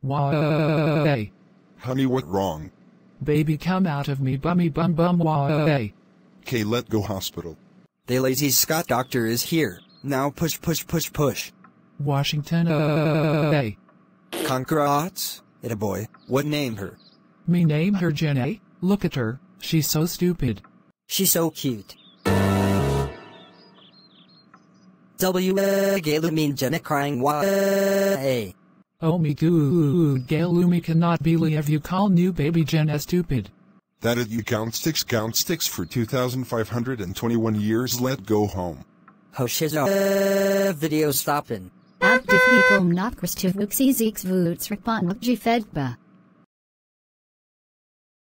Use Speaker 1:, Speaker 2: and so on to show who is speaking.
Speaker 1: Why?
Speaker 2: Honey, what wrong?
Speaker 1: Baby come out of me bummy bum bum why?
Speaker 2: K, let go hospital.
Speaker 3: The lazy Scott doctor is here. Now push push push push.
Speaker 1: Washington
Speaker 3: Congrats. It a boy. What name her?
Speaker 1: Me name her Jenny. Look at her, she's so stupid.
Speaker 3: She's so cute. Gayloo mean Jenna crying why?
Speaker 1: Oh me goo, Gayloo, me cannot believe you call new baby Jenna stupid.
Speaker 2: That it you count sticks for 2,521 years. Let go home.
Speaker 3: Ho shiz video stopping.
Speaker 4: Active hicom not Christov Wuxi Zeeks Woots Ripan Fedba.